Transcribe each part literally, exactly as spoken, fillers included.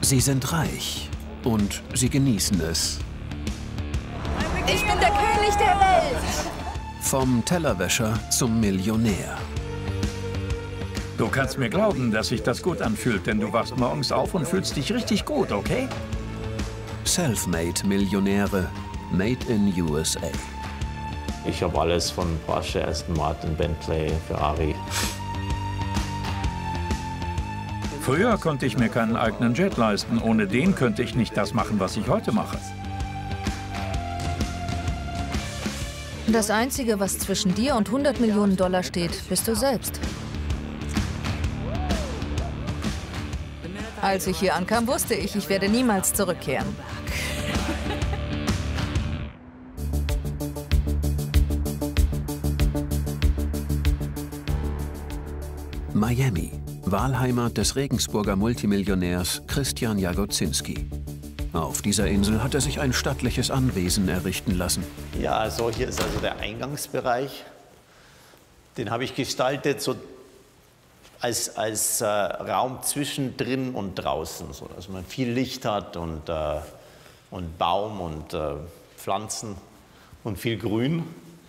Sie sind reich und sie genießen es. Ich bin der König der Welt! Vom Tellerwäscher zum Millionär. Du kannst mir glauben, dass sich das gut anfühlt, denn du wachst morgens auf und fühlst dich richtig gut, okay? Selfmade-Millionäre, made in U S A. Ich habe alles von Porsche, Aston Martin, Bentley, Ferrari. Früher konnte ich mir keinen eigenen Jet leisten. Ohne den könnte ich nicht das machen, was ich heute mache. Das Einzige, was zwischen dir und hundert Millionen Dollar steht, bist du selbst. Als ich hier ankam, wusste ich, ich werde niemals zurückkehren. Miami, Wahlheimat des Regensburger Multimillionärs Christian Jagodzinski. Auf dieser Insel hat er sich ein stattliches Anwesen errichten lassen. Ja, also hier ist also der Eingangsbereich. Den habe ich gestaltet so als, als äh, Raum zwischen drin und draußen, so dass man viel Licht hat und, äh, und Baum und äh, Pflanzen und viel Grün.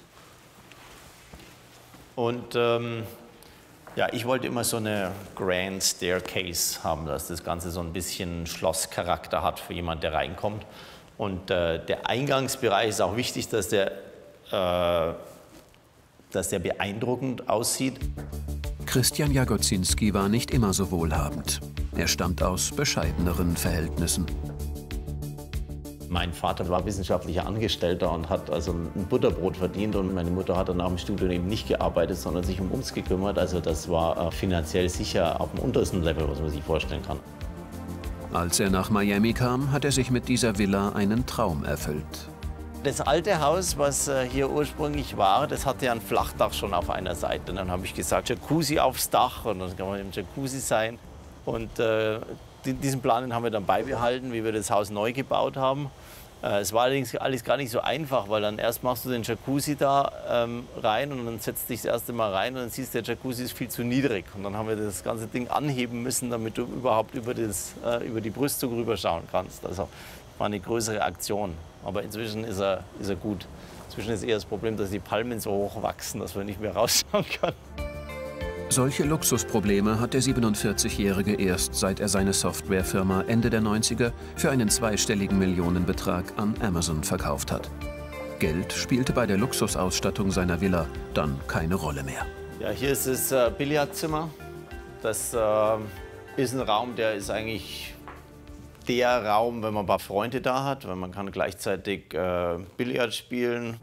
Und ähm, ja, ich wollte immer so eine Grand Staircase haben, dass das Ganze so ein bisschen Schlosscharakter hat für jemanden, der reinkommt. Und äh, der Eingangsbereich ist auch wichtig, dass der, äh, dass der beeindruckend aussieht. Christian Jagodzinski war nicht immer so wohlhabend. Er stammt aus bescheideneren Verhältnissen. Mein Vater war wissenschaftlicher Angestellter und hat also ein Butterbrot verdient. Und meine Mutter hat dann nach dem Studium eben nicht gearbeitet, sondern sich um uns gekümmert. Also das war äh, finanziell sicher auf dem untersten Level, was man sich vorstellen kann. Als er nach Miami kam, hat er sich mit dieser Villa einen Traum erfüllt. Das alte Haus, was äh, hier ursprünglich war, das hatte ja ein Flachdach schon auf einer Seite. Und dann habe ich gesagt, Jacuzzi aufs Dach und dann kann man im Jacuzzi sein. Und äh, diesen Plan haben wir dann beibehalten, wie wir das Haus neu gebaut haben. Äh, es war allerdings alles gar nicht so einfach, weil dann erst machst du den Jacuzzi da ähm, rein und dann setzt dich das erste Mal rein und dann siehst du, der Jacuzzi ist viel zu niedrig. Und dann haben wir das ganze Ding anheben müssen, damit du überhaupt über, das, äh, über die Brüstung rüberschauen kannst. Also war eine größere Aktion. Aber inzwischen ist er, ist er gut. Inzwischen ist eher das Problem, dass die Palmen so hoch wachsen, dass man nicht mehr rausschauen kann. Solche Luxusprobleme hat der siebenundvierzigjährige erst, seit er seine Softwarefirma Ende der neunziger für einen zweistelligen Millionenbetrag an Amazon verkauft hat. Geld spielte bei der Luxusausstattung seiner Villa dann keine Rolle mehr. Ja, hier ist das äh, Billardzimmer. Das äh, ist ein Raum, der ist eigentlich der Raum, wenn man ein paar Freunde da hat, weil man kann gleichzeitig äh, Billard spielen,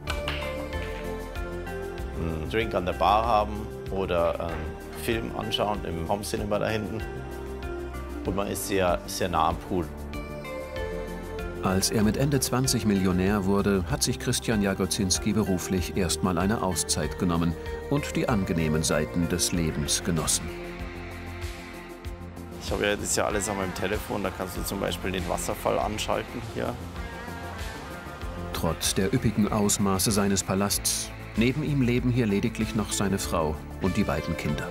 einen Drink an der Bar haben oder einen Film anschauen im Home Cinema da hinten. Und man ist sehr, sehr nah am Pool. Als er mit Ende zwanzig Millionär wurde, hat sich Christian Jagodzinski beruflich erstmal eine Auszeit genommen und die angenehmen Seiten des Lebens genossen. Ich habe ja das ja alles an meinem Telefon, da kannst du zum Beispiel den Wasserfall anschalten hier. Trotz der üppigen Ausmaße seines Palasts, neben ihm leben hier lediglich noch seine Frau und die beiden Kinder.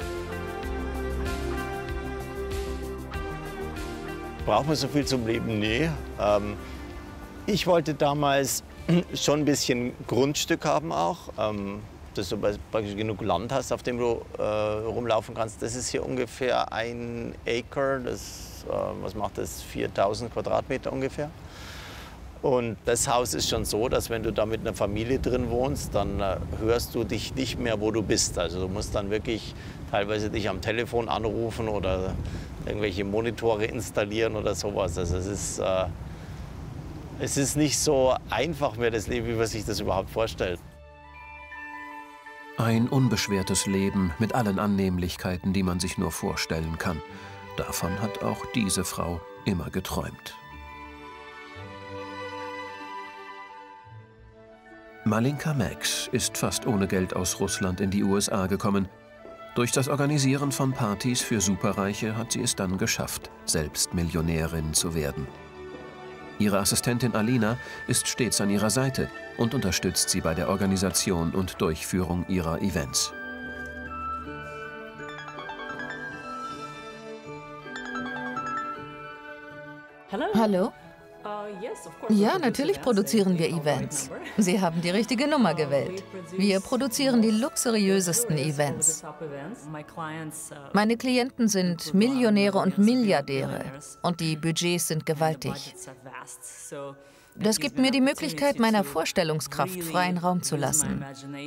Braucht man so viel zum Leben? Nee. Ähm, ich wollte damals schon ein bisschen Grundstück haben auch. Ähm, dass du praktisch genug Land hast, auf dem du äh, rumlaufen kannst. Das ist hier ungefähr ein Acre, das, äh, was macht das, viertausend Quadratmeter ungefähr. Und das Haus ist schon so, dass wenn du da mit einer Familie drin wohnst, dann äh, hörst du dich nicht mehr, wo du bist. Also du musst dann wirklich teilweise dich am Telefon anrufen oder irgendwelche Monitore installieren oder sowas. Also es ist, äh, es ist nicht so einfach mehr das Leben, wie man sich das überhaupt vorstellt. Ein unbeschwertes Leben mit allen Annehmlichkeiten, die man sich nur vorstellen kann. Davon hat auch diese Frau immer geträumt. Malinka Max ist fast ohne Geld aus Russland in die U S A gekommen. Durch das Organisieren von Partys für Superreiche hat sie es dann geschafft, selbst Millionärin zu werden. Ihre Assistentin Alina ist stets an ihrer Seite und unterstützt sie bei der Organisation und Durchführung ihrer Events. Hallo? Ja, natürlich produzieren wir Events. Sie haben die richtige Nummer gewählt. Wir produzieren die luxuriösesten Events. Meine Klienten sind Millionäre und Milliardäre und die Budgets sind gewaltig. Das gibt mir die Möglichkeit, meiner Vorstellungskraft freien Raum zu lassen.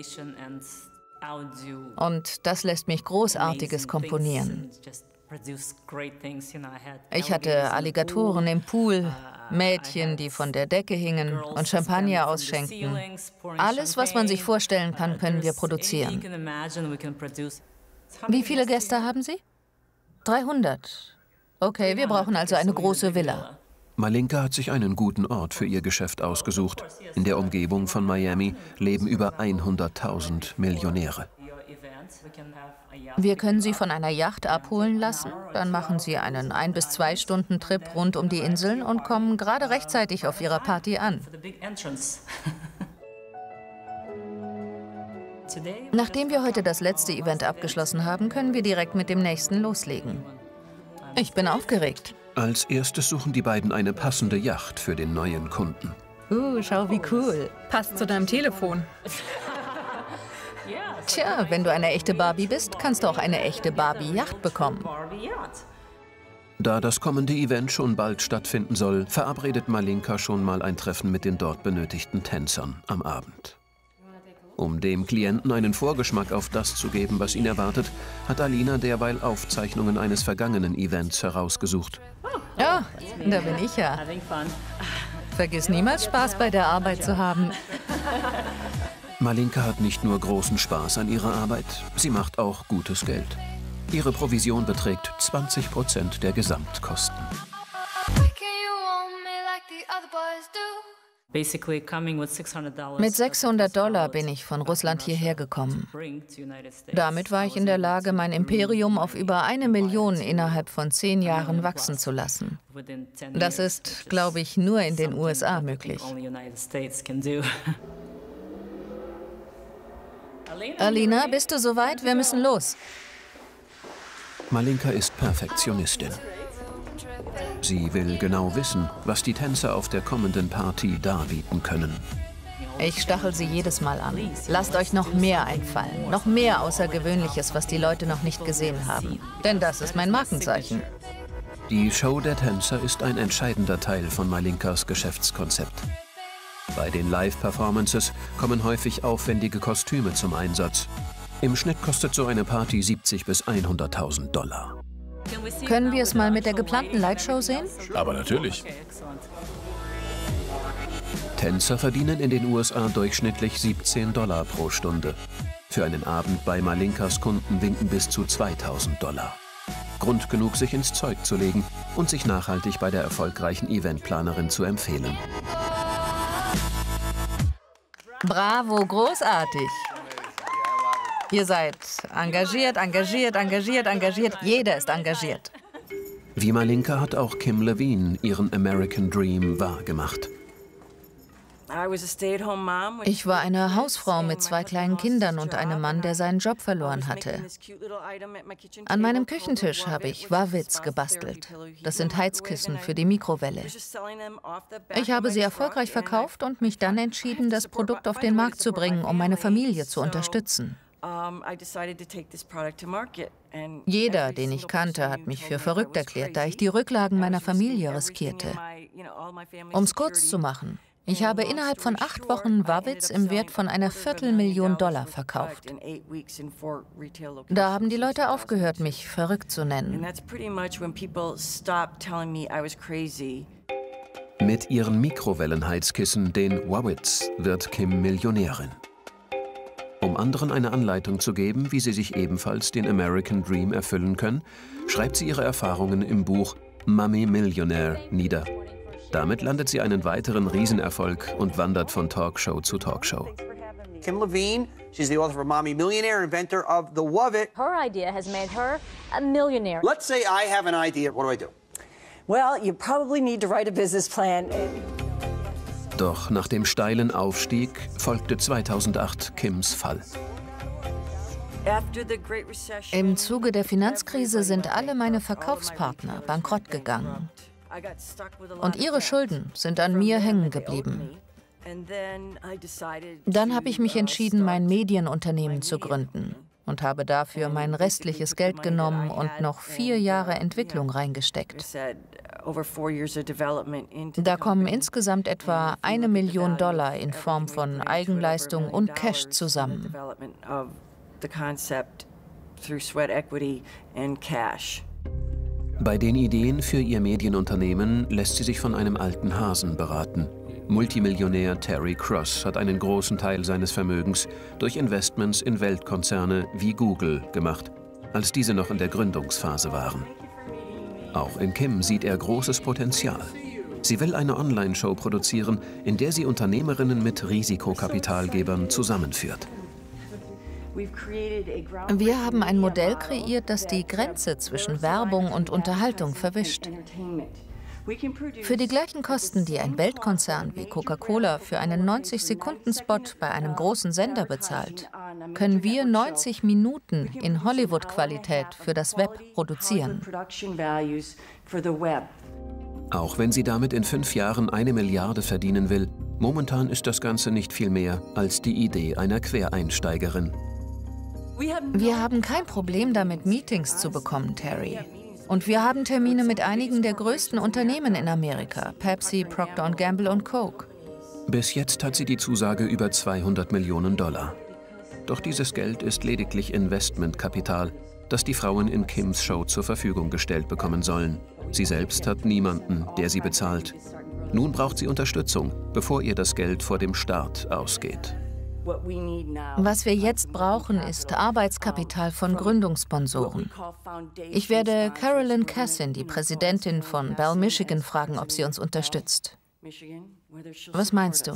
Und das lässt mich Großartiges komponieren. Ich hatte Alligatoren im Pool, Mädchen, die von der Decke hingen und Champagner ausschenkten. Alles, was man sich vorstellen kann, können wir produzieren. Wie viele Gäste haben Sie? dreihundert. Okay, wir brauchen also eine große Villa. Malinka hat sich einen guten Ort für ihr Geschäft ausgesucht. In der Umgebung von Miami leben über hunderttausend Millionäre. Wir können Sie von einer Yacht abholen lassen. Dann machen Sie einen ein- bis zwei Stunden Trip rund um die Inseln und kommen gerade rechtzeitig auf Ihrer Party an. Nachdem wir heute das letzte Event abgeschlossen haben, können wir direkt mit dem nächsten loslegen. Ich bin aufgeregt. Als erstes suchen die beiden eine passende Yacht für den neuen Kunden. Uh, schau, wie cool. Passt zu deinem Telefon. Tja, wenn du eine echte Barbie bist, kannst du auch eine echte Barbie-Yacht bekommen. Da das kommende Event schon bald stattfinden soll, verabredet Malinka schon mal ein Treffen mit den dort benötigten Tänzern am Abend. Um dem Klienten einen Vorgeschmack auf das zu geben, was ihn erwartet, hat Alina derweil Aufzeichnungen eines vergangenen Events herausgesucht. Oh, da bin ich ja. Vergiss niemals, Spaß bei der Arbeit zu haben. Malinka hat nicht nur großen Spaß an ihrer Arbeit, sie macht auch gutes Geld. Ihre Provision beträgt zwanzig Prozent der Gesamtkosten. Mit sechshundert Dollar bin ich von Russland hierher gekommen. Damit war ich in der Lage, mein Imperium auf über eine Million innerhalb von zehn Jahren wachsen zu lassen. Das ist, glaube ich, nur in den U S A möglich. Alina, bist du soweit? Wir müssen los. Malinka ist Perfektionistin. Sie will genau wissen, was die Tänzer auf der kommenden Party darbieten können. Ich stachel sie jedes Mal an. Lasst euch noch mehr einfallen, noch mehr Außergewöhnliches, was die Leute noch nicht gesehen haben. Denn das ist mein Markenzeichen. Die Show der Tänzer ist ein entscheidender Teil von Malinkas Geschäftskonzept. Bei den Live-Performances kommen häufig aufwendige Kostüme zum Einsatz. Im Schnitt kostet so eine Party siebzig bis hunderttausend Dollar. Können wir es mal mit der geplanten Lightshow sehen? Aber natürlich. Tänzer verdienen in den U S A durchschnittlich siebzehn Dollar pro Stunde. Für einen Abend bei Malinkas Kunden winken bis zu zweitausend Dollar. Grund genug, sich ins Zeug zu legen und sich nachhaltig bei der erfolgreichen Eventplanerin zu empfehlen. Bravo, großartig. Ihr seid engagiert, engagiert, engagiert, engagiert. Jeder ist engagiert. Wie Malinka hat auch Kim Levine ihren American Dream wahrgemacht. Ich war eine Hausfrau mit zwei kleinen Kindern und einem Mann, der seinen Job verloren hatte. An meinem Küchentisch habe ich Wawitz gebastelt. Das sind Heizkissen für die Mikrowelle. Ich habe sie erfolgreich verkauft und mich dann entschieden, das Produkt auf den Markt zu bringen, um meine Familie zu unterstützen. Jeder, den ich kannte, hat mich für verrückt erklärt, da ich die Rücklagen meiner Familie riskierte. Um es kurz zu machen: Ich habe innerhalb von acht Wochen Wawitz im Wert von einer Viertelmillion Dollar verkauft. Da haben die Leute aufgehört, mich verrückt zu nennen. Mit ihren Mikrowellenheizkissen, den Wawitz, wird Kim Millionärin. Um anderen eine Anleitung zu geben, wie sie sich ebenfalls den American Dream erfüllen können, schreibt sie ihre Erfahrungen im Buch Mommy Millionaire nieder. Damit landet sie einen weiteren Riesenerfolg und wandert von Talkshow zu Talkshow. Kim Levine, she's the author of Mommy Millionaire, inventor of the Wovit. Her idea has made her a millionaire. Let's say I have an idea. What do I do? Well, you probably need to write a business plan. Doch nach dem steilen Aufstieg folgte zweitausendacht Kims Fall. Im Zuge der Finanzkrise sind alle meine Verkaufspartner bankrott gegangen. Und ihre Schulden sind an mir hängen geblieben. Dann habe ich mich entschieden, mein Medienunternehmen zu gründen und habe dafür mein restliches Geld genommen und noch vier Jahre Entwicklung reingesteckt. Da kommen insgesamt etwa eine Million Dollar in Form von Eigenleistung und Cash zusammen. Bei den Ideen für ihr Medienunternehmen lässt sie sich von einem alten Hasen beraten. Multimillionär Terry Cross hat einen großen Teil seines Vermögens durch Investments in Weltkonzerne wie Google gemacht, als diese noch in der Gründungsphase waren. Auch in Kim sieht er großes Potenzial. Sie will eine Online-Show produzieren, in der sie Unternehmerinnen mit Risikokapitalgebern zusammenführt. Wir haben ein Modell kreiert, das die Grenze zwischen Werbung und Unterhaltung verwischt. Für die gleichen Kosten, die ein Weltkonzern wie Coca-Cola für einen neunzig-Sekunden-Spot bei einem großen Sender bezahlt, können wir neunzig Minuten in Hollywood-Qualität für das Web produzieren. Auch wenn sie damit in fünf Jahren eine Milliarde verdienen will, momentan ist das Ganze nicht viel mehr als die Idee einer Quereinsteigerin. Wir haben kein Problem damit, Meetings zu bekommen, Terry. Und wir haben Termine mit einigen der größten Unternehmen in Amerika, Pepsi, Procter und Gamble und Coke. Bis jetzt hat sie die Zusage über zweihundert Millionen Dollar. Doch dieses Geld ist lediglich Investmentkapital, das die Frauen in Kims Show zur Verfügung gestellt bekommen sollen. Sie selbst hat niemanden, der sie bezahlt. Nun braucht sie Unterstützung, bevor ihr das Geld vor dem Start ausgeht. Was wir jetzt brauchen, ist Arbeitskapital von Gründungssponsoren. Ich werde Carolyn Cassin, die Präsidentin von Bell, Michigan, fragen, ob sie uns unterstützt. Was meinst du?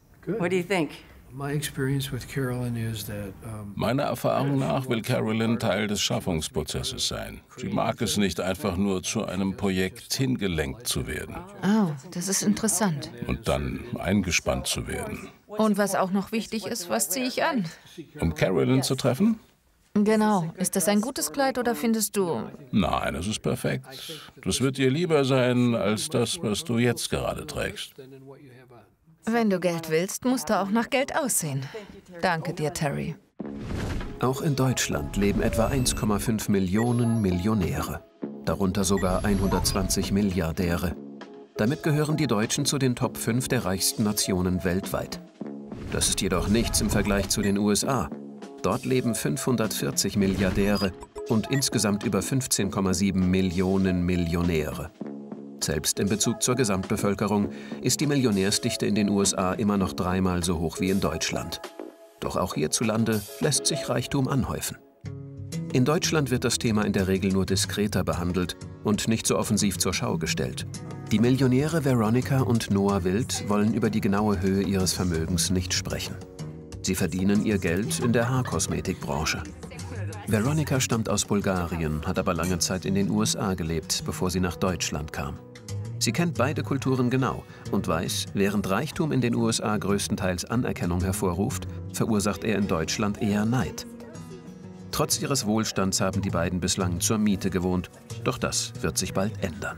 Meiner Erfahrung nach will Carolyn Teil des Schaffungsprozesses sein. Sie mag es nicht, einfach nur zu einem Projekt hingelenkt zu werden. Oh, das ist interessant. Und dann eingespannt zu werden. Und was auch noch wichtig ist, was ziehe ich an? Um Carolyn zu treffen? Genau. Ist das ein gutes Kleid oder findest du... Nein, es ist perfekt. Das wird dir lieber sein, als das, was du jetzt gerade trägst. Wenn du Geld willst, musst du auch nach Geld aussehen. Danke dir, Terry. Auch in Deutschland leben etwa eins Komma fünf Millionen Millionäre. Darunter sogar hundertzwanzig Milliardäre. Damit gehören die Deutschen zu den Top fünf der reichsten Nationen weltweit. Das ist jedoch nichts im Vergleich zu den U S A. Dort leben fünfhundertvierzig Milliardäre und insgesamt über fünfzehn Komma sieben Millionen Millionäre. Selbst in Bezug zur Gesamtbevölkerung ist die Millionärsdichte in den U S A immer noch dreimal so hoch wie in Deutschland. Doch auch hierzulande lässt sich Reichtum anhäufen. In Deutschland wird das Thema in der Regel nur diskreter behandelt und nicht so offensiv zur Schau gestellt. Die Millionäre Veronica und Noah Wild wollen über die genaue Höhe ihres Vermögens nicht sprechen. Sie verdienen ihr Geld in der Haarkosmetikbranche. Veronica stammt aus Bulgarien, hat aber lange Zeit in den U S A gelebt, bevor sie nach Deutschland kam. Sie kennt beide Kulturen genau und weiß, während Reichtum in den U S A größtenteils Anerkennung hervorruft, verursacht er in Deutschland eher Neid. Trotz ihres Wohlstands haben die beiden bislang zur Miete gewohnt, doch das wird sich bald ändern.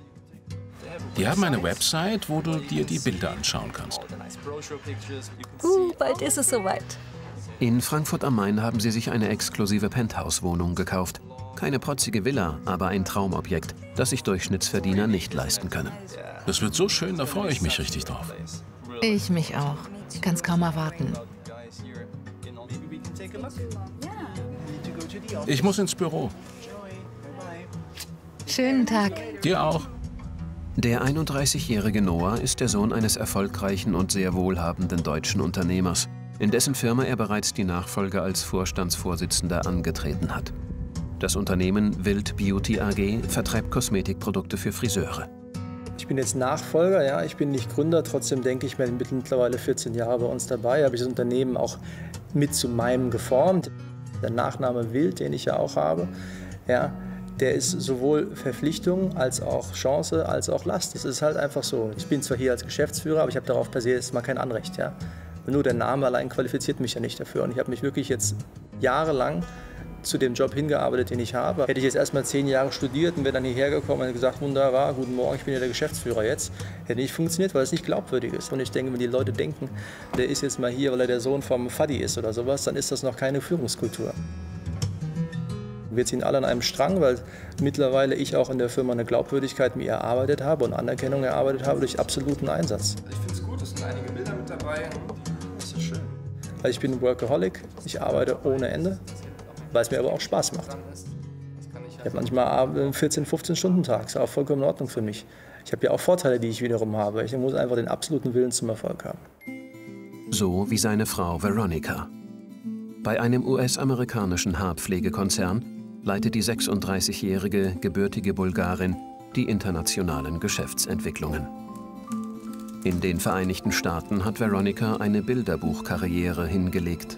Die haben eine Website, wo du dir die Bilder anschauen kannst. Uh, bald ist es soweit. In Frankfurt am Main haben sie sich eine exklusive Penthouse-Wohnung gekauft. Keine protzige Villa, aber ein Traumobjekt, das sich Durchschnittsverdiener nicht leisten können. Das wird so schön, da freue ich mich richtig drauf. Ich mich auch. Ich kann es kaum erwarten. Ich muss ins Büro. Schönen Tag. Dir auch. Der einunddreißigjährige Noah ist der Sohn eines erfolgreichen und sehr wohlhabenden deutschen Unternehmers, in dessen Firma er bereits die Nachfolge als Vorstandsvorsitzender angetreten hat. Das Unternehmen Wild Beauty A G vertreibt Kosmetikprodukte für Friseure. Ich bin jetzt Nachfolger, ja, ich bin nicht Gründer, trotzdem denke ich, ich bin mittlerweile vierzehn Jahre bei uns dabei, habe ich das Unternehmen auch mit zu meinem geformt. Der Nachname Wild, den ich ja auch habe, ja, der ist sowohl Verpflichtung als auch Chance, als auch Last. Das ist halt einfach so. Ich bin zwar hier als Geschäftsführer, aber ich habe darauf per se jetzt mal kein Anrecht. Ja. Nur der Name allein qualifiziert mich ja nicht dafür. Und ich habe mich wirklich jetzt jahrelang zu dem Job hingearbeitet, den ich habe. Hätte ich jetzt erst mal zehn Jahre studiert und wäre dann hierher gekommen und gesagt, wunderbar, guten Morgen, ich bin ja der Geschäftsführer jetzt, hätte nicht funktioniert, weil es nicht glaubwürdig ist. Und ich denke, wenn die Leute denken, der ist jetzt mal hier, weil er der Sohn vom Faddy ist oder sowas, dann ist das noch keine Führungskultur. Wir ziehen alle an einem Strang, weil mittlerweile ich auch in der Firma eine Glaubwürdigkeit mir erarbeitet habe und Anerkennung erarbeitet habe durch absoluten Einsatz. Ich finde es gut, es sind einige Bilder mit dabei. Das ist schön. Also ich bin ein Workaholic, ich arbeite ohne Ende, weil es mir aber auch Spaß macht. Ich habe manchmal vierzehn, fünfzehn Stunden Tag, ist auch vollkommen in Ordnung für mich. Ich habe ja auch Vorteile, die ich wiederum habe. Ich muss einfach den absoluten Willen zum Erfolg haben. So wie seine Frau Veronica. Bei einem U S-amerikanischen Haarpflegekonzern leitet die sechsunddreißigjährige gebürtige Bulgarin die internationalen Geschäftsentwicklungen. In den Vereinigten Staaten hat Veronica eine Bilderbuchkarriere hingelegt.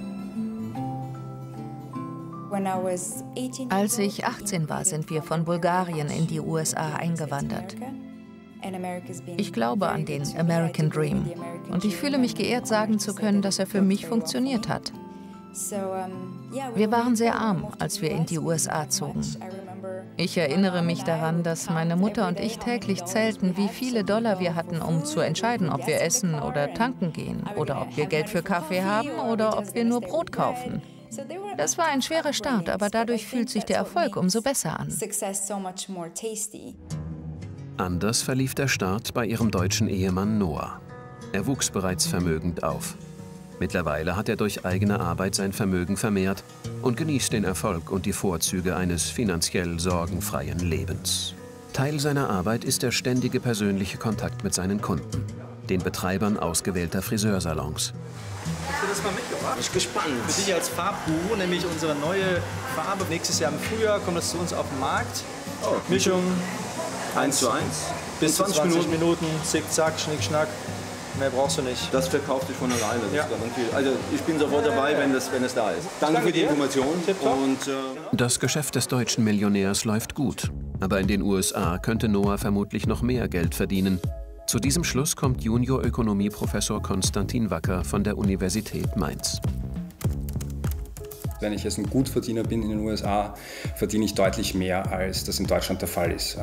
Als ich achtzehn war, sind wir von Bulgarien in die U S A eingewandert. Ich glaube an den American Dream und ich fühle mich geehrt, sagen zu können, dass er für mich funktioniert hat. Wir waren sehr arm, als wir in die U S A zogen. Ich erinnere mich daran, dass meine Mutter und ich täglich zählten, wie viele Dollar wir hatten, um zu entscheiden, ob wir essen oder tanken gehen oder ob wir Geld für Kaffee haben oder ob wir nur Brot kaufen. Das war ein schwerer Start, aber dadurch fühlt sich der Erfolg umso besser an. Anders verlief der Start bei ihrem deutschen Ehemann Noah. Er wuchs bereits vermögend auf. Mittlerweile hat er durch eigene Arbeit sein Vermögen vermehrt und genießt den Erfolg und die Vorzüge eines finanziell sorgenfreien Lebens. Teil seiner Arbeit ist der ständige persönliche Kontakt mit seinen Kunden, den Betreibern ausgewählter Friseursalons. Hast du das mal mitgebracht? Ich bin gespannt. Für dich als Farbguru, nämlich unsere neue Farbe. Nächstes Jahr im Frühjahr kommt das zu uns auf den Markt. Oh, Mischung eins zu eins. Bis zwanzig Minuten, Minuten, zick-zack, schnick-schnack. Mehr brauchst du nicht. Das verkauft sich von alleine. Das ja. ist garantiert. Also ich bin sofort dabei, wenn das, wenn es da ist. Danke, Danke für die dir. Information. Und, äh das Geschäft des deutschen Millionärs läuft gut. Aber in den U S A könnte Noah vermutlich noch mehr Geld verdienen. Zu diesem Schluss kommt Junior-Ökonomie-Professor Konstantin Wacker von der Universität Mainz. Wenn ich jetzt ein Gutverdiener bin in den U S A, verdiene ich deutlich mehr, als das in Deutschland der Fall ist.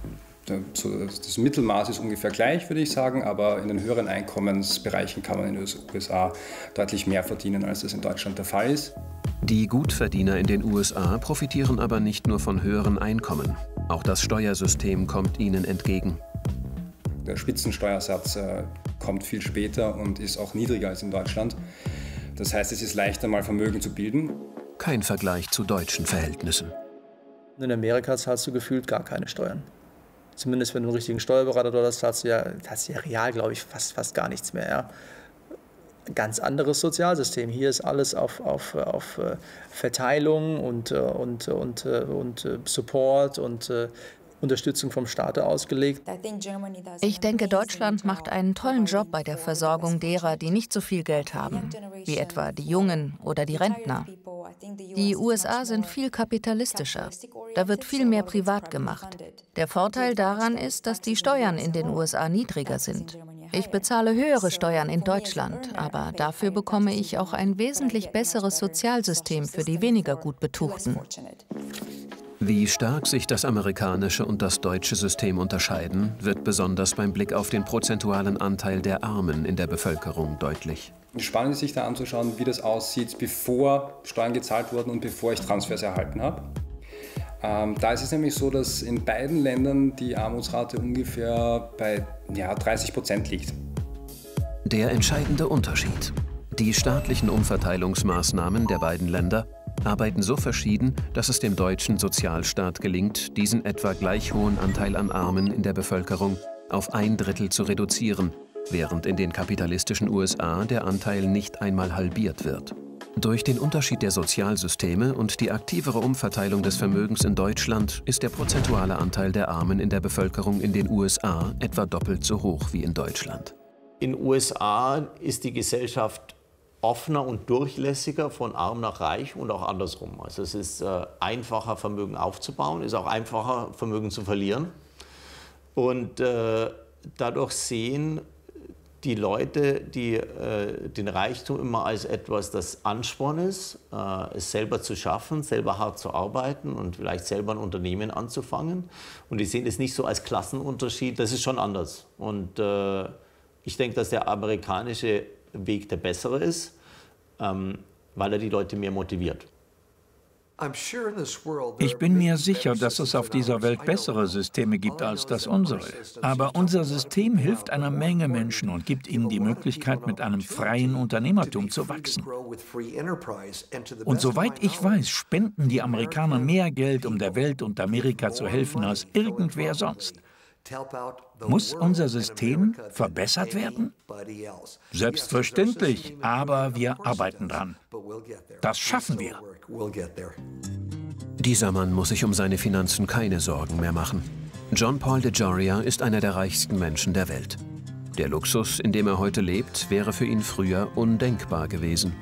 Das Mittelmaß ist ungefähr gleich, würde ich sagen, aber in den höheren Einkommensbereichen kann man in den U S A deutlich mehr verdienen, als das in Deutschland der Fall ist. Die Gutverdiener in den U S A profitieren aber nicht nur von höheren Einkommen. Auch das Steuersystem kommt ihnen entgegen. Der Spitzensteuersatz äh, kommt viel später und ist auch niedriger als in Deutschland. Das heißt, es ist leichter, mal Vermögen zu bilden. Kein Vergleich zu deutschen Verhältnissen. In Amerika zahlst du gefühlt gar keine Steuern. Zumindest wenn du einen richtigen Steuerberater dort hast, zahlst du ja, hast du ja real, glaube ich, fast, fast gar nichts mehr. Ja. Ganz anderes Sozialsystem. Hier ist alles auf, auf, auf Verteilung und, und, und, und Support und Unterstützung vom Staat ausgelegt. Ich denke, Deutschland macht einen tollen Job bei der Versorgung derer, die nicht so viel Geld haben, wie etwa die Jungen oder die Rentner. Die U S A sind viel kapitalistischer. Da wird viel mehr privat gemacht. Der Vorteil daran ist, dass die Steuern in den U S A niedriger sind. Ich bezahle höhere Steuern in Deutschland, aber dafür bekomme ich auch ein wesentlich besseres Sozialsystem für die weniger gut Betuchten. Wie stark sich das amerikanische und das deutsche System unterscheiden, wird besonders beim Blick auf den prozentualen Anteil der Armen in der Bevölkerung deutlich. Spannend ist, sich da anzuschauen, wie das aussieht, bevor Steuern gezahlt wurden und bevor ich Transfers erhalten habe. Ähm, da ist es nämlich so, dass in beiden Ländern die Armutsrate ungefähr bei ja, dreißig Prozent liegt. Der entscheidende Unterschied: Die staatlichen Umverteilungsmaßnahmen der beiden Länder arbeiten so verschieden, dass es dem deutschen Sozialstaat gelingt, diesen etwa gleich hohen Anteil an Armen in der Bevölkerung auf ein Drittel zu reduzieren, während in den kapitalistischen U S A der Anteil nicht einmal halbiert wird. Durch den Unterschied der Sozialsysteme und die aktivere Umverteilung des Vermögens in Deutschland ist der prozentuale Anteil der Armen in der Bevölkerung in den U S A etwa doppelt so hoch wie in Deutschland. In den U S A ist die Gesellschaft offener und durchlässiger von arm nach reich und auch andersrum. Also es ist äh, einfacher, Vermögen aufzubauen, ist auch einfacher, Vermögen zu verlieren. Und äh, dadurch sehen die Leute, die äh, den Reichtum immer als etwas, das Ansporn ist, äh, es selber zu schaffen, selber hart zu arbeiten und vielleicht selber ein Unternehmen anzufangen. Und die sehen es nicht so als Klassenunterschied, das ist schon anders. Und äh, ich denke, dass der amerikanische Weg der bessere ist, ähm, weil er die Leute mehr motiviert. Ich bin mir sicher, dass es auf dieser Welt bessere Systeme gibt als das unsere. Aber unser System hilft einer Menge Menschen und gibt ihnen die Möglichkeit, mit einem freien Unternehmertum zu wachsen. Und soweit ich weiß, spenden die Amerikaner mehr Geld, um der Welt und Amerika zu helfen, als irgendwer sonst. Muss unser System verbessert werden? Selbstverständlich, aber wir arbeiten dran. Das schaffen wir. Dieser Mann muss sich um seine Finanzen keine Sorgen mehr machen. John Paul DeJoria ist einer der reichsten Menschen der Welt. Der Luxus, in dem er heute lebt, wäre für ihn früher undenkbar gewesen.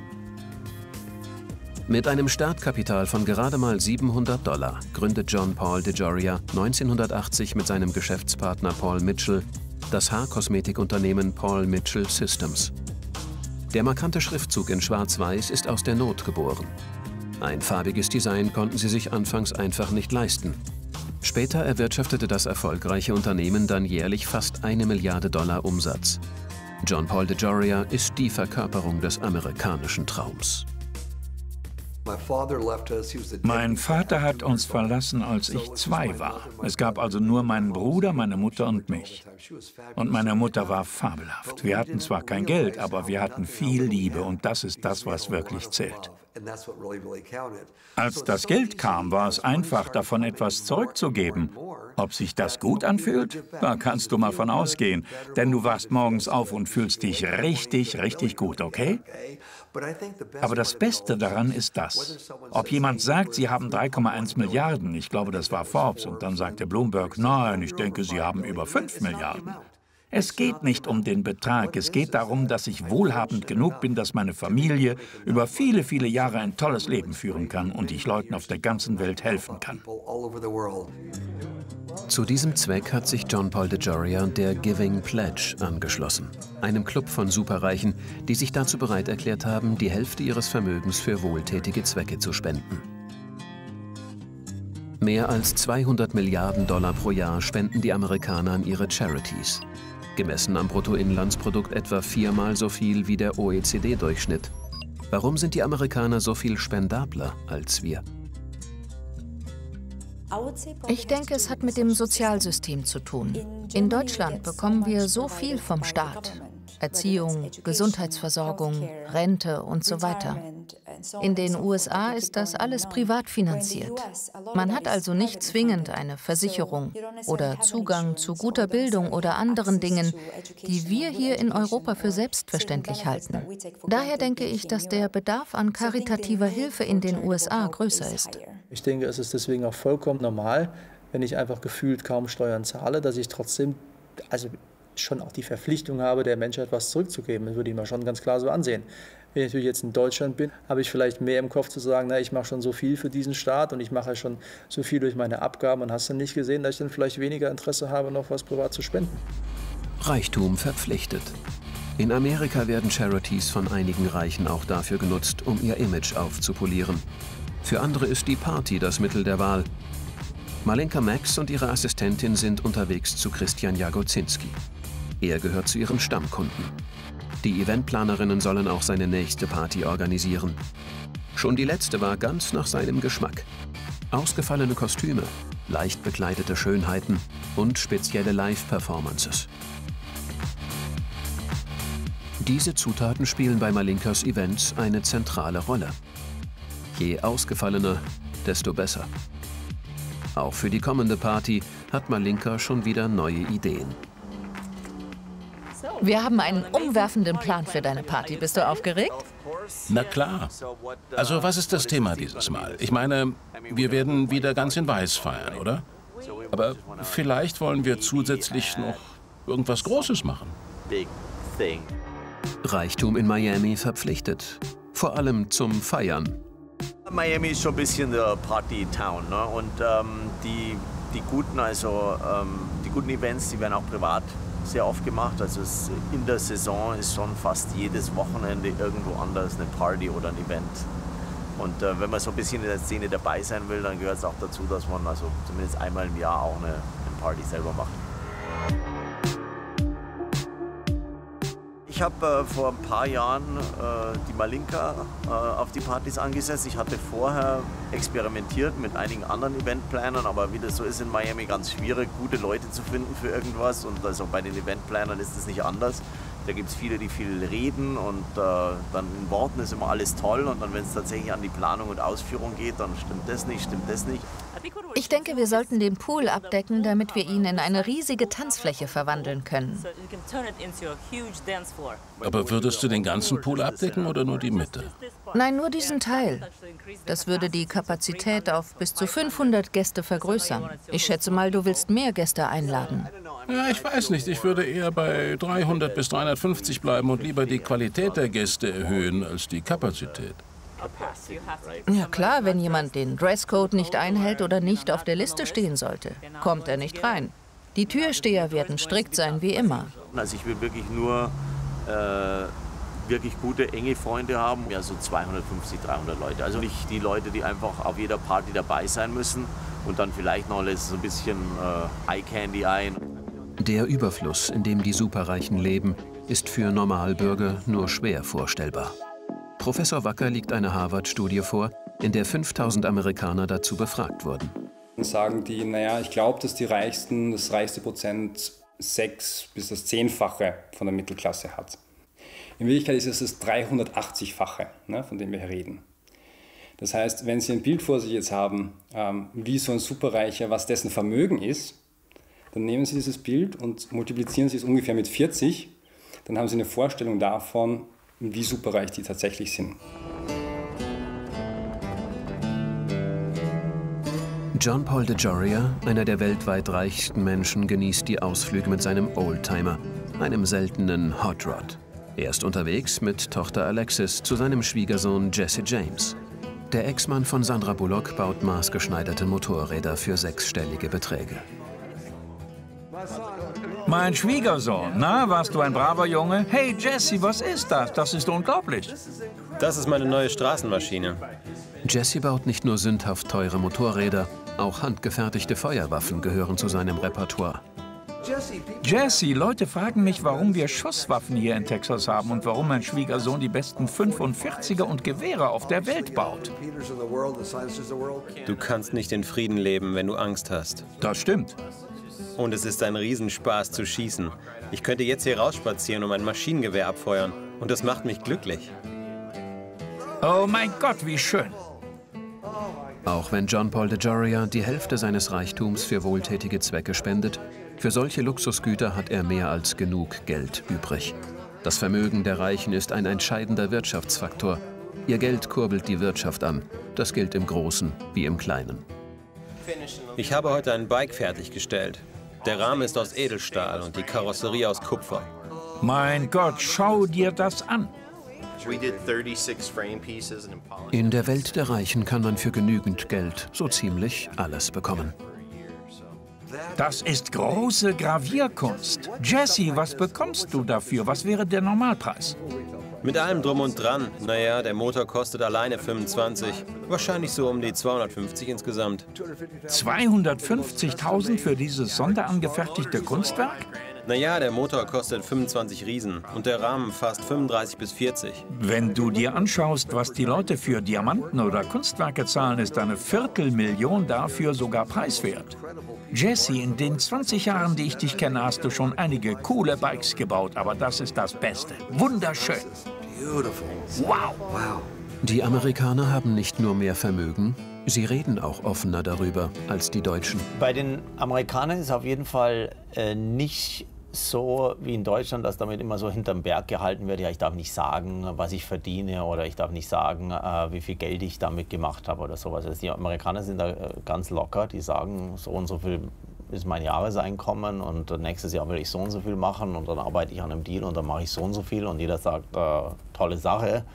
Mit einem Startkapital von gerade mal siebenhundert Dollar gründet John Paul DeJoria neunzehnhundertachtzig mit seinem Geschäftspartner Paul Mitchell das Haarkosmetikunternehmen Paul Mitchell Systems. Der markante Schriftzug in Schwarz-Weiß ist aus der Not geboren. Ein farbiges Design konnten sie sich anfangs einfach nicht leisten. Später erwirtschaftete das erfolgreiche Unternehmen dann jährlich fast eine Milliarde Dollar Umsatz. John Paul DeJoria ist die Verkörperung des amerikanischen Traums. Mein Vater hat uns verlassen, als ich zwei war. Es gab also nur meinen Bruder, meine Mutter und mich. Und meine Mutter war fabelhaft. Wir hatten zwar kein Geld, aber wir hatten viel Liebe und das ist das, was wirklich zählt. Als das Geld kam, war es einfach, davon etwas zurückzugeben. Ob sich das gut anfühlt? Da kannst du mal von ausgehen. Denn du wachst morgens auf und fühlst dich richtig, richtig gut, okay? Aber das Beste daran ist das. Ob jemand sagt, sie haben drei Komma eins Milliarden, ich glaube, das war Forbes, und dann sagte Bloomberg, nein, ich denke, sie haben über fünf Milliarden. Es geht nicht um den Betrag, es geht darum, dass ich wohlhabend genug bin, dass meine Familie über viele, viele Jahre ein tolles Leben führen kann und ich Leuten auf der ganzen Welt helfen kann. Zu diesem Zweck hat sich John Paul DeJoria der Giving Pledge angeschlossen, einem Club von Superreichen, die sich dazu bereit erklärt haben, die Hälfte ihres Vermögens für wohltätige Zwecke zu spenden. Mehr als zweihundert Milliarden Dollar pro Jahr spenden die Amerikaner an ihre Charities. Gemessen am Bruttoinlandsprodukt etwa viermal so viel wie der O E C D-Durchschnitt. Warum sind die Amerikaner so viel spendabler als wir? Ich denke, es hat mit dem Sozialsystem zu tun. In Deutschland bekommen wir so viel vom Staat. Erziehung, Gesundheitsversorgung, Rente und so weiter. In den U S A ist das alles privat finanziert. Man hat also nicht zwingend eine Versicherung oder Zugang zu guter Bildung oder anderen Dingen, die wir hier in Europa für selbstverständlich halten. Daher denke ich, dass der Bedarf an karitativer Hilfe in den U S A größer ist. Ich denke, es ist deswegen auch vollkommen normal, wenn ich einfach gefühlt kaum Steuern zahle, dass ich trotzdem also schon auch die Verpflichtung habe, der Menschheit etwas zurückzugeben. Das würde ich mal schon ganz klar so ansehen. Wenn ich natürlich jetzt in Deutschland bin, habe ich vielleicht mehr im Kopf zu sagen, na, ich mache schon so viel für diesen Staat und ich mache schon so viel durch meine Abgaben und hast dann nicht gesehen, dass ich dann vielleicht weniger Interesse habe, noch was privat zu spenden. Reichtum verpflichtet. In Amerika werden Charities von einigen Reichen auch dafür genutzt, um ihr Image aufzupolieren. Für andere ist die Party das Mittel der Wahl. Malinka Max und ihre Assistentin sind unterwegs zu Christian Jagodzinski. Er gehört zu ihren Stammkunden. Die Eventplanerinnen sollen auch seine nächste Party organisieren. Schon die letzte war ganz nach seinem Geschmack. Ausgefallene Kostüme, leicht bekleidete Schönheiten und spezielle Live-Performances. Diese Zutaten spielen bei Malinkas Events eine zentrale Rolle. Je ausgefallener, desto besser. Auch für die kommende Party hat Malinka schon wieder neue Ideen. Wir haben einen umwerfenden Plan für deine Party. Bist du aufgeregt? Na klar. Also was ist das Thema dieses Mal? Ich meine, wir werden wieder ganz in Weiß feiern, oder? Aber vielleicht wollen wir zusätzlich noch irgendwas Großes machen. Reichtum in Miami verpflichtet. Vor allem zum Feiern. Miami ist schon ein bisschen der Party-Town, ne? Und ähm, die, die, guten, also, ähm, die guten Events, die werden auch privat sehr oft gemacht. Also es, in der Saison ist schon fast jedes Wochenende irgendwo anders eine Party oder ein Event. Und äh, wenn man so ein bisschen in der Szene dabei sein will, dann gehört es auch dazu, dass man also zumindest einmal im Jahr auch eine, eine Party selber macht. Ich habe äh, vor ein paar Jahren äh, die Malinka äh, auf die Partys angesetzt. Ich hatte vorher experimentiert mit einigen anderen Eventplanern, aber wie das so ist in Miami, ganz schwierig, gute Leute zu finden für irgendwas. Und also bei den Eventplanern ist es nicht anders. Da gibt es viele, die viel reden und äh, dann in Worten ist immer alles toll und dann, wenn es tatsächlich an die Planung und Ausführung geht, dann stimmt das nicht, stimmt das nicht. Ich denke, wir sollten den Pool abdecken, damit wir ihn in eine riesige Tanzfläche verwandeln können. Aber würdest du den ganzen Pool abdecken oder nur die Mitte? Nein, nur diesen Teil. Das würde die Kapazität auf bis zu fünfhundert Gäste vergrößern. Ich schätze mal, du willst mehr Gäste einladen. Ja, ich weiß nicht. Ich würde eher bei dreihundert bis dreihundertfünfzig bleiben und lieber die Qualität der Gäste erhöhen als die Kapazität. Ja klar, wenn jemand den Dresscode nicht einhält oder nicht auf der Liste stehen sollte, kommt er nicht rein. Die Türsteher werden strikt sein wie immer. Also ich will wirklich nur äh, wirklich gute, enge Freunde haben, ja so zweihundertfünfzig, dreihundert Leute. Also nicht die Leute, die einfach auf jeder Party dabei sein müssen und dann vielleicht noch so ein bisschen äh, Eye Candy ein. Der Überfluss, in dem die Superreichen leben, ist für Normalbürger nur schwer vorstellbar. Professor Wacker liegt eine Harvard-Studie vor, in der fünftausend Amerikaner dazu befragt wurden. Dann sagen die, naja, ich glaube, dass die Reichsten, das reichste Prozent sechs bis das Zehnfache von der Mittelklasse hat. In Wirklichkeit ist es das dreihundertachtzigfache, ne, von dem wir hier reden. Das heißt, wenn Sie ein Bild vor sich jetzt haben, ähm, wie so ein Superreicher, was dessen Vermögen ist, dann nehmen Sie dieses Bild und multiplizieren Sie es ungefähr mit vierzig. Dann haben Sie eine Vorstellung davon, wie superreich die tatsächlich sind. John Paul DeJoria, einer der weltweit reichsten Menschen, genießt die Ausflüge mit seinem Oldtimer, einem seltenen Hot Rod. Er ist unterwegs mit Tochter Alexis zu seinem Schwiegersohn Jesse James. Der Ex-Mann von Sandra Bullock baut maßgeschneiderte Motorräder für sechsstellige Beträge. Mein Schwiegersohn, na, warst du ein braver Junge? Hey Jesse, was ist das? Das ist unglaublich. Das ist meine neue Straßenmaschine. Jesse baut nicht nur sündhaft teure Motorräder, auch handgefertigte Feuerwaffen gehören zu seinem Repertoire. Jesse, Leute fragen mich, warum wir Schusswaffen hier in Texas haben und warum mein Schwiegersohn die besten fünfundvierziger und Gewehre auf der Welt baut. Du kannst nicht in Frieden leben, wenn du Angst hast. Das stimmt. Und es ist ein Riesenspaß zu schießen. Ich könnte jetzt hier rausspazieren und ein Maschinengewehr abfeuern. Und das macht mich glücklich. Oh mein Gott, wie schön. Auch wenn John Paul DeJoria die Hälfte seines Reichtums für wohltätige Zwecke spendet, für solche Luxusgüter hat er mehr als genug Geld übrig. Das Vermögen der Reichen ist ein entscheidender Wirtschaftsfaktor. Ihr Geld kurbelt die Wirtschaft an. Das gilt im Großen wie im Kleinen. Ich habe heute ein Bike fertiggestellt. Der Rahmen ist aus Edelstahl und die Karosserie aus Kupfer. Mein Gott, schau dir das an. In der Welt der Reichen kann man für genügend Geld so ziemlich alles bekommen. Das ist große Gravierkunst. Jesse, was bekommst du dafür? Was wäre der Normalpreis? Mit allem drum und dran. Naja, der Motor kostet alleine fünfundzwanzig. Wahrscheinlich so um die zweihundertfünfzig insgesamt. zweihundertfünfzigtausend für dieses sonderangefertigte Kunstwerk? Naja, der Motor kostet fünfundzwanzig Riesen und der Rahmen fast fünfunddreißig bis vierzig. Wenn du dir anschaust, was die Leute für Diamanten oder Kunstwerke zahlen, ist eine Viertelmillion dafür sogar preiswert. Jesse, in den zwanzig Jahren, die ich dich kenne, hast du schon einige coole Bikes gebaut, aber das ist das Beste. Wunderschön. Wow. Die Amerikaner haben nicht nur mehr Vermögen, sie reden auch offener darüber als die Deutschen. Bei den Amerikanern ist es auf jeden Fall äh, nicht so wie in Deutschland, dass damit immer so hinterm Berg gehalten wird. Ja, ich darf nicht sagen, was ich verdiene oder ich darf nicht sagen, äh, wie viel Geld ich damit gemacht habe oder sowas. Also die Amerikaner sind da äh, ganz locker, die sagen, so und so viel ist mein Jahreseinkommen und nächstes Jahr will ich so und so viel machen und dann arbeite ich an einem Deal und dann mache ich so und so viel und jeder sagt, äh, tolle Sache.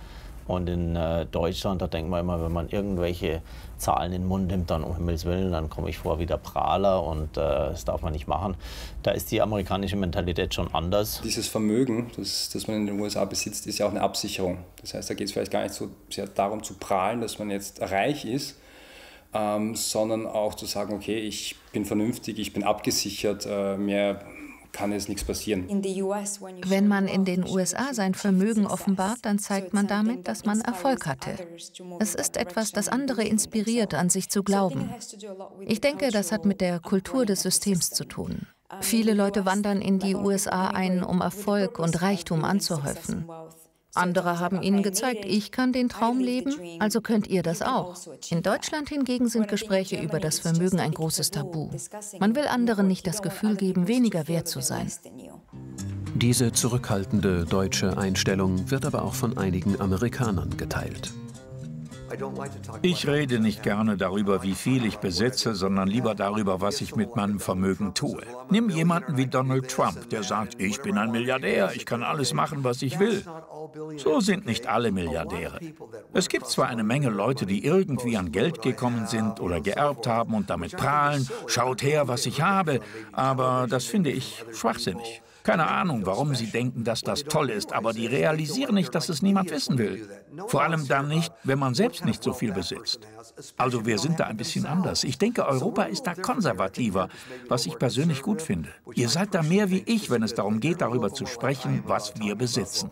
Und in äh, Deutschland, da denkt man immer, wenn man irgendwelche Zahlen in den Mund nimmt, dann um Himmels Willen, dann komme ich vor wie der Prahler und äh, das darf man nicht machen. Da ist die amerikanische Mentalität schon anders. Dieses Vermögen, das, das man in den U S A besitzt, ist ja auch eine Absicherung. Das heißt, da geht es vielleicht gar nicht so sehr darum zu prahlen, dass man jetzt reich ist, ähm, sondern auch zu sagen, okay, ich bin vernünftig, ich bin abgesichert, äh, mir kann jetzt nichts passieren. Wenn man in den U S A sein Vermögen offenbart, dann zeigt man damit, dass man Erfolg hatte. Es ist etwas, das andere inspiriert, an sich zu glauben. Ich denke, das hat mit der Kultur des Systems zu tun. Viele Leute wandern in die U S A ein, um Erfolg und Reichtum anzuhäufen. Andere haben ihnen gezeigt, ich kann den Traum leben, also könnt ihr das auch. In Deutschland hingegen sind Gespräche über das Vermögen ein großes Tabu. Man will anderen nicht das Gefühl geben, weniger wert zu sein. Diese zurückhaltende deutsche Einstellung wird aber auch von einigen Amerikanern geteilt. Ich rede nicht gerne darüber, wie viel ich besitze, sondern lieber darüber, was ich mit meinem Vermögen tue. Nimm jemanden wie Donald Trump, der sagt, ich bin ein Milliardär, ich kann alles machen, was ich will. So sind nicht alle Milliardäre. Es gibt zwar eine Menge Leute, die irgendwie an Geld gekommen sind oder geerbt haben und damit prahlen, schaut her, was ich habe, aber das finde ich schwachsinnig. Keine Ahnung, warum sie denken, dass das toll ist, aber die realisieren nicht, dass es niemand wissen will. Vor allem dann nicht, wenn man selbst nicht so viel besitzt. Also wir sind da ein bisschen anders. Ich denke, Europa ist da konservativer, was ich persönlich gut finde. Ihr seid da mehr wie ich, wenn es darum geht, darüber zu sprechen, was wir besitzen.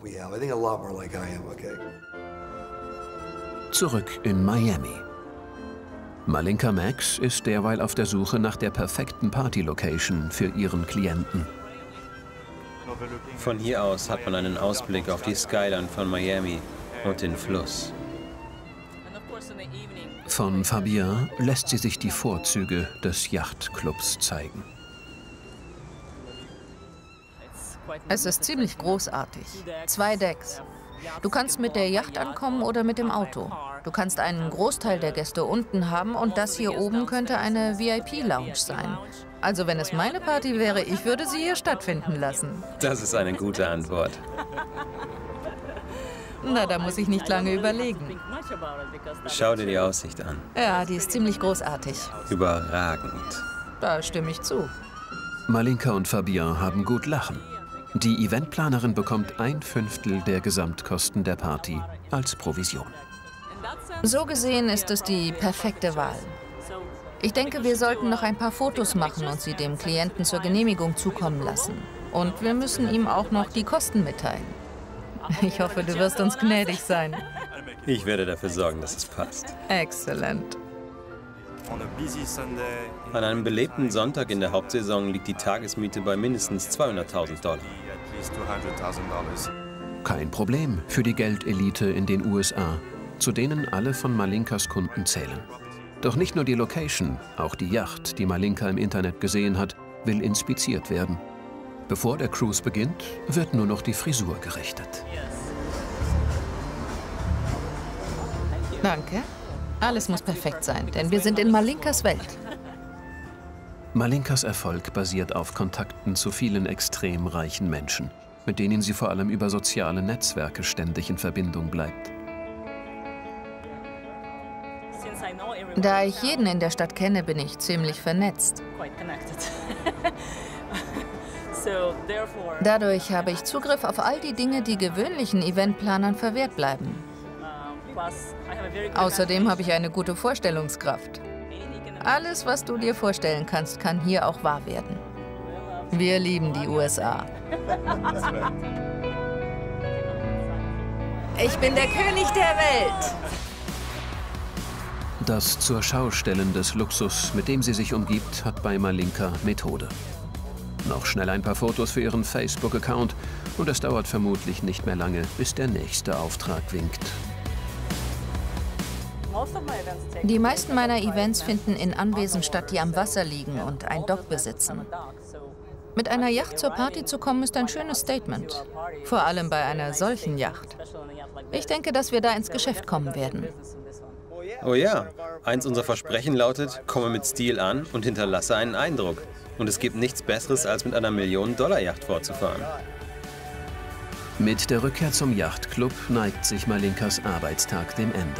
Zurück in Miami. Malinka Max ist derweil auf der Suche nach der perfekten Party-Location für ihren Klienten. Von hier aus hat man einen Ausblick auf die Skyline von Miami und den Fluss. Von Fabien lässt sie sich die Vorzüge des Yachtclubs zeigen. Es ist ziemlich großartig. Zwei Decks. Du kannst mit der Yacht ankommen oder mit dem Auto. Du kannst einen Großteil der Gäste unten haben und das hier oben könnte eine V I P-Lounge sein. Also wenn es meine Party wäre, ich würde sie hier stattfinden lassen. Das ist eine gute Antwort. Na, da muss ich nicht lange überlegen. Schau dir die Aussicht an. Ja, die ist ziemlich großartig. Überragend. Da stimme ich zu. Malinka und Fabien haben gut lachen. Die Eventplanerin bekommt ein Fünftel der Gesamtkosten der Party als Provision. So gesehen ist es die perfekte Wahl. Ich denke, wir sollten noch ein paar Fotos machen und sie dem Klienten zur Genehmigung zukommen lassen. Und wir müssen ihm auch noch die Kosten mitteilen. Ich hoffe, du wirst uns gnädig sein. Ich werde dafür sorgen, dass es passt. Exzellent. An einem belebten Sonntag in der Hauptsaison liegt die Tagesmiete bei mindestens zweihunderttausend Dollar. Kein Problem für die Geldelite in den U S A, zu denen alle von Malinkas Kunden zählen. Doch nicht nur die Location, auch die Yacht, die Malinka im Internet gesehen hat, will inspiziert werden. Bevor der Cruise beginnt, wird nur noch die Frisur gerichtet. Danke. Alles muss perfekt sein, denn wir sind in Malinkas Welt. Malinkas Erfolg basiert auf Kontakten zu vielen extrem reichen Menschen, mit denen sie vor allem über soziale Netzwerke ständig in Verbindung bleibt. Da ich jeden in der Stadt kenne, bin ich ziemlich vernetzt. Dadurch habe ich Zugriff auf all die Dinge, die gewöhnlichen Eventplanern verwehrt bleiben. Außerdem habe ich eine gute Vorstellungskraft. Alles, was du dir vorstellen kannst, kann hier auch wahr werden. Wir lieben die U S A. Ich bin der König der Welt! Das zur Schaustellen des Luxus, mit dem sie sich umgibt, hat bei Malinka Methode. Noch schnell ein paar Fotos für ihren Facebook-Account und es dauert vermutlich nicht mehr lange, bis der nächste Auftrag winkt. Die meisten meiner Events finden in Anwesen statt, die am Wasser liegen und ein Dock besitzen. Mit einer Yacht zur Party zu kommen, ist ein schönes Statement. Vor allem bei einer solchen Yacht. Ich denke, dass wir da ins Geschäft kommen werden. Oh ja, eins unserer Versprechen lautet, komme mit Stil an und hinterlasse einen Eindruck. Und es gibt nichts Besseres, als mit einer Millionen-Dollar-Yacht fortzufahren. Mit der Rückkehr zum Yachtclub neigt sich Malinkas Arbeitstag dem Ende.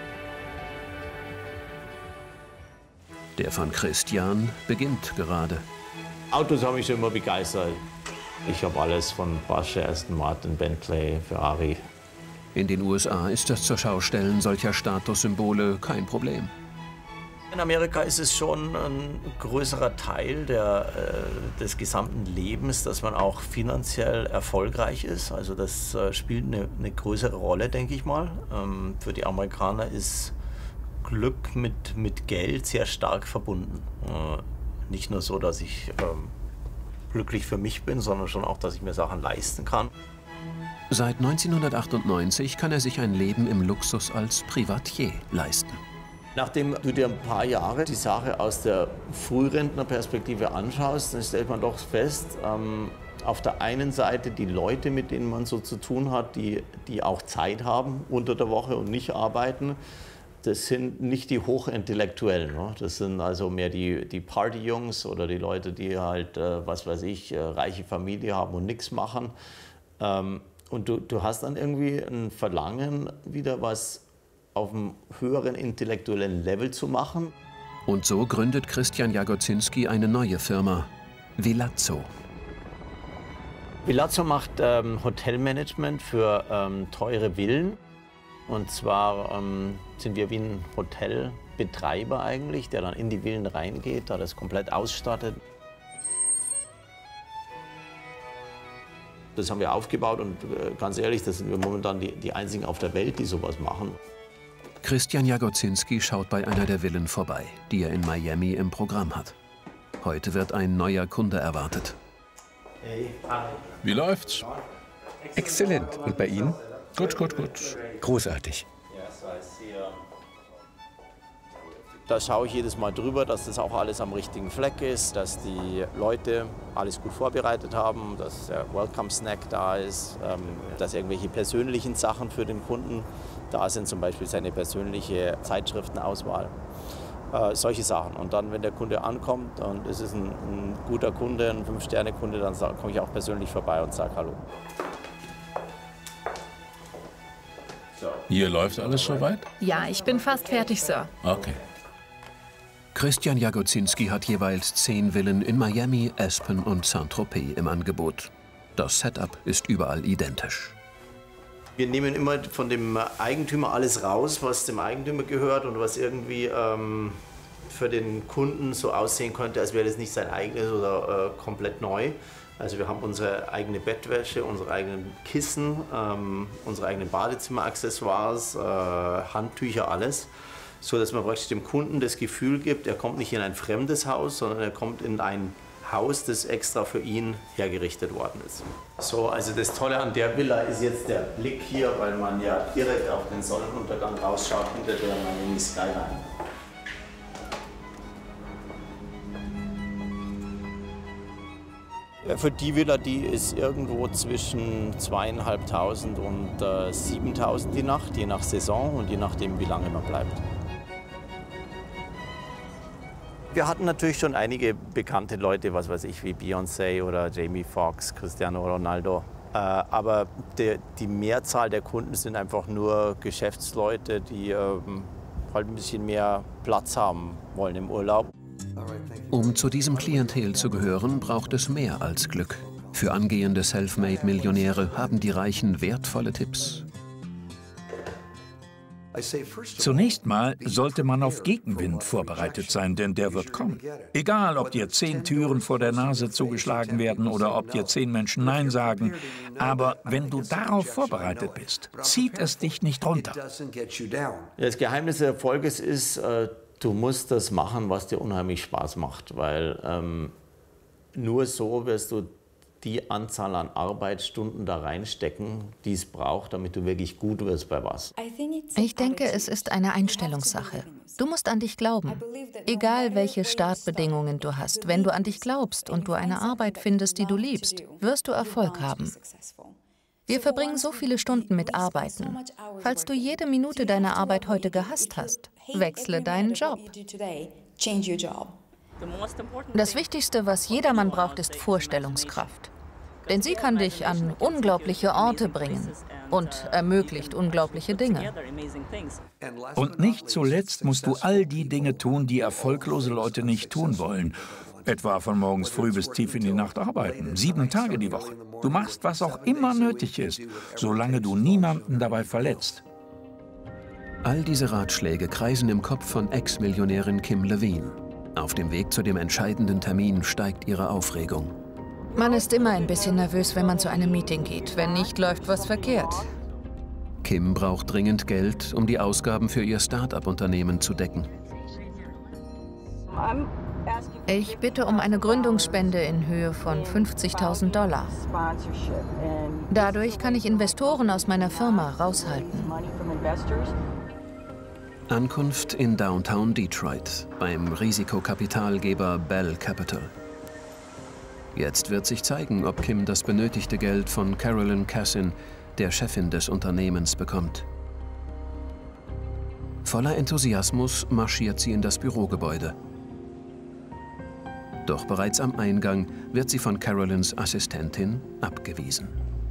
Der von Christian beginnt gerade. Autos haben mich schon immer begeistert. Ich habe alles von Porsche, Aston Martin, Bentley, Ferrari. In den U S A ist das zur Schaustellen solcher Statussymbole kein Problem. In Amerika ist es schon ein größerer Teil der, äh, des gesamten Lebens, dass man auch finanziell erfolgreich ist. Also das äh, spielt eine, eine größere Rolle, denke ich mal. Ähm, für die Amerikaner ist Glück mit, mit Geld sehr stark verbunden. Äh, nicht nur so, dass ich ähm, glücklich für mich bin, sondern schon auch, dass ich mir Sachen leisten kann. Seit neunzehnhundertachtundneunzig kann er sich ein Leben im Luxus als Privatier leisten. Nachdem du dir ein paar Jahre die Sache aus der Frührentnerperspektive anschaust, dann stellt man doch fest, ähm, auf der einen Seite die Leute, mit denen man so zu tun hat, die, die auch Zeit haben unter der Woche und nicht arbeiten, das sind nicht die Hochintellektuellen. Ne? Das sind also mehr die, die Partyjungs oder die Leute, die halt, äh, was weiß ich, äh, reiche Familie haben und nichts machen. Ähm, und du, du hast dann irgendwie ein Verlangen, wieder was auf einem höheren intellektuellen Level zu machen. Und so gründet Christian Jagodzinski eine neue Firma, Villazzo. Villazzo macht ähm, Hotelmanagement für ähm, teure Villen. Und zwar ähm, sind wir wie ein Hotelbetreiber eigentlich, der dann in die Villen reingeht, da das komplett ausstattet. Das haben wir aufgebaut und äh, ganz ehrlich, das sind wir momentan die, die einzigen auf der Welt, die sowas machen. Christian Jagodzinski schaut bei einer der Villen vorbei, die er in Miami im Programm hat. Heute wird ein neuer Kunde erwartet. Hey. Wie läuft's? Exzellent. Und bei Ihnen? Gut, gut, gut. Großartig. Da schaue ich jedes Mal drüber, dass das auch alles am richtigen Fleck ist, dass die Leute alles gut vorbereitet haben, dass der Welcome-Snack da ist, dass irgendwelche persönlichen Sachen für den Kunden da sind, zum Beispiel seine persönliche Zeitschriftenauswahl. Äh, solche Sachen. Und dann, wenn der Kunde ankommt und es ist ein, ein guter Kunde, ein Fünf-Sterne-Kunde, dann komme ich auch persönlich vorbei und sage Hallo. Hier läuft alles soweit? Ja, ich bin fast fertig, Sir. Okay. Christian Jagodzinski hat jeweils zehn Villen in Miami, Aspen und Saint-Tropez im Angebot. Das Setup ist überall identisch. Wir nehmen immer von dem Eigentümer alles raus, was dem Eigentümer gehört und was irgendwie ähm, für den Kunden so aussehen könnte, als wäre das nicht sein eigenes oder äh, komplett neu. Also wir haben unsere eigene Bettwäsche, unsere eigenen Kissen, ähm, unsere eigenen Badezimmeraccessoires, äh, Handtücher, alles. So dass man praktisch dem Kunden das Gefühl gibt, er kommt nicht in ein fremdes Haus, sondern er kommt in ein Haus, das extra für ihn hergerichtet worden ist. So, also das Tolle an der Villa ist jetzt der Blick hier, weil man ja direkt auf den Sonnenuntergang rausschaut hinter der Miami Skyline. Ja, für die Villa, die ist irgendwo zwischen zweieinhalbtausend und äh, siebentausend die Nacht, je nach Saison und je nachdem, wie lange man bleibt. Wir hatten natürlich schon einige bekannte Leute, was weiß ich, wie Beyoncé oder Jamie Foxx, Cristiano Ronaldo. Äh, aber die, die Mehrzahl der Kunden sind einfach nur Geschäftsleute, die ähm, halt ein bisschen mehr Platz haben wollen im Urlaub. Um zu diesem Klientel zu gehören, braucht es mehr als Glück. Für angehende Selfmade-Millionäre haben die Reichen wertvolle Tipps. Zunächst mal sollte man auf Gegenwind vorbereitet sein, denn der wird kommen. Egal, ob dir zehn Türen vor der Nase zugeschlagen werden oder ob dir zehn Menschen Nein sagen. Aber wenn du darauf vorbereitet bist, zieht es dich nicht runter. Das Geheimnis des Erfolges ist, äh, du musst das machen, was dir unheimlich Spaß macht. Weil ähm, nur so wirst du die Anzahl an Arbeitsstunden da reinstecken, die es braucht, damit du wirklich gut wirst bei was. Ich denke, es ist eine Einstellungssache. Du musst an dich glauben. Egal, welche Startbedingungen du hast, wenn du an dich glaubst und du eine Arbeit findest, die du liebst, wirst du Erfolg haben. Wir verbringen so viele Stunden mit Arbeiten. Falls du jede Minute deiner Arbeit heute gehasst hast, wechsle deinen Job. Das Wichtigste, was jedermann braucht, ist Vorstellungskraft. Denn sie kann dich an unglaubliche Orte bringen und ermöglicht unglaubliche Dinge. Und nicht zuletzt musst du all die Dinge tun, die erfolglose Leute nicht tun wollen. Etwa von morgens früh bis tief in die Nacht arbeiten, sieben Tage die Woche. Du machst, was auch immer nötig ist, solange du niemanden dabei verletzt. All diese Ratschläge kreisen im Kopf von Ex-Millionärin Kim Levine. Auf dem Weg zu dem entscheidenden Termin steigt ihre Aufregung. Man ist immer ein bisschen nervös, wenn man zu einem Meeting geht. Wenn nicht, läuft was verkehrt. Kim braucht dringend Geld, um die Ausgaben für ihr Start-up-Unternehmen zu decken. Ich bitte um eine Gründungsspende in Höhe von fünfzigtausend Dollar. Dadurch kann ich Investoren aus meiner Firma raushalten. Ankunft in Downtown Detroit beim Risikokapitalgeber Bell Capital. Jetzt wird sich zeigen, ob Kim das benötigte Geld von Carolyn Cassin, der Chefin des Unternehmens, bekommt. Voller Enthusiasmus marschiert sie in das Bürogebäude. Doch bereits am Eingang wird sie von Carolyns Assistentin abgewiesen.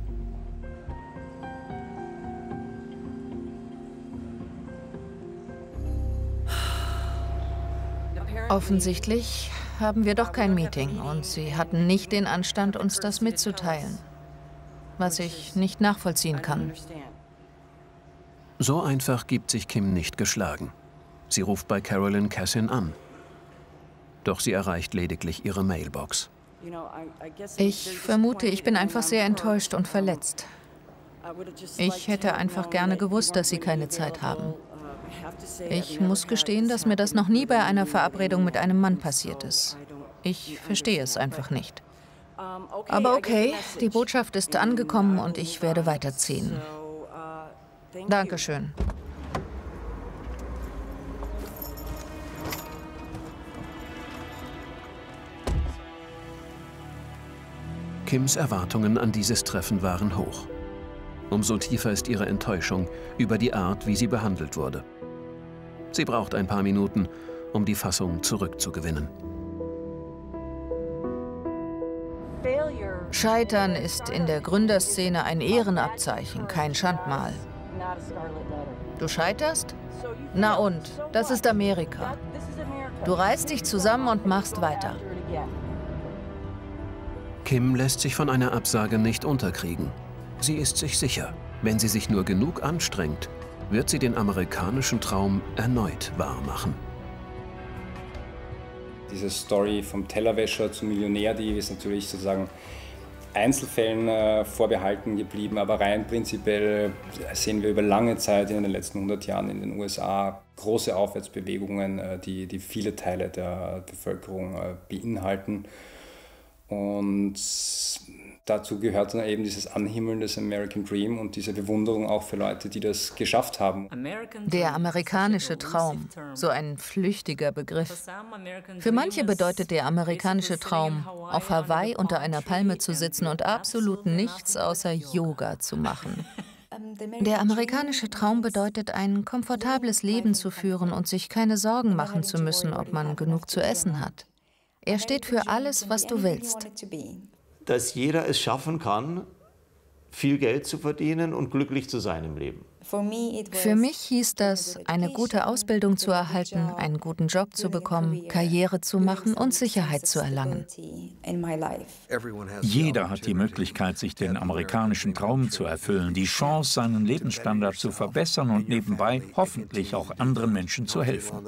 Offensichtlich haben wir doch kein Meeting und sie hatten nicht den Anstand, uns das mitzuteilen, was ich nicht nachvollziehen kann. So einfach gibt sich Kim nicht geschlagen. Sie ruft bei Carolyn Cassin an. Doch sie erreicht lediglich ihre Mailbox. Ich vermute, ich bin einfach sehr enttäuscht und verletzt. Ich hätte einfach gerne gewusst, dass Sie keine Zeit haben. Ich muss gestehen, dass mir das noch nie bei einer Verabredung mit einem Mann passiert ist. Ich verstehe es einfach nicht. Aber okay, die Botschaft ist angekommen und ich werde weiterziehen. Dankeschön. Kims Erwartungen an dieses Treffen waren hoch. Umso tiefer ist ihre Enttäuschung über die Art, wie sie behandelt wurde. Sie braucht ein paar Minuten, um die Fassung zurückzugewinnen. Scheitern ist in der Gründerszene ein Ehrenabzeichen, kein Schandmal. Du scheiterst? Na und, das ist Amerika. Du reißt dich zusammen und machst weiter. Kim lässt sich von einer Absage nicht unterkriegen. Sie ist sich sicher, wenn sie sich nur genug anstrengt, wird sie den amerikanischen Traum erneut wahrmachen. Diese Story vom Tellerwäscher zum Millionär, die ist natürlich sozusagen Einzelfällen äh, vorbehalten geblieben, aber rein prinzipiell sehen wir über lange Zeit in den letzten hundert Jahren in den U S A große Aufwärtsbewegungen, äh, die, die viele Teile der Bevölkerung äh, beinhalten. Und dazu gehört dann eben dieses Anhimmeln des American Dream und diese Bewunderung auch für Leute, die das geschafft haben. Der amerikanische Traum, so ein flüchtiger Begriff. Für manche bedeutet der amerikanische Traum, auf Hawaii unter einer Palme zu sitzen und absolut nichts außer Yoga zu machen. Der amerikanische Traum bedeutet, ein komfortables Leben zu führen und sich keine Sorgen machen zu müssen, ob man genug zu essen hat. Er steht für alles, was du willst. Dass jeder es schaffen kann, viel Geld zu verdienen und glücklich zu sein im Leben. Für mich hieß das, eine gute Ausbildung zu erhalten, einen guten Job zu bekommen, Karriere zu machen und Sicherheit zu erlangen. Jeder hat die Möglichkeit, sich den amerikanischen Traum zu erfüllen, die Chance, seinen Lebensstandard zu verbessern und nebenbei hoffentlich auch anderen Menschen zu helfen.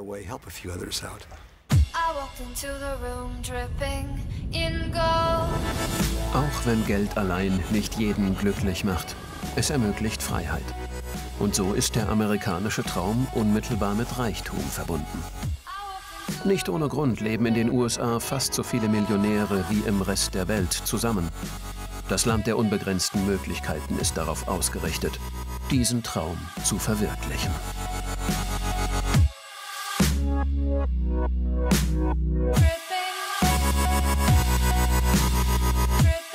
Auch wenn Geld allein nicht jeden glücklich macht, es ermöglicht Freiheit. Und so ist der amerikanische Traum unmittelbar mit Reichtum verbunden. Nicht ohne Grund leben in den U S A fast so viele Millionäre wie im Rest der Welt zusammen. Das Land der unbegrenzten Möglichkeiten ist darauf ausgerichtet, diesen Traum zu verwirklichen. Tripping.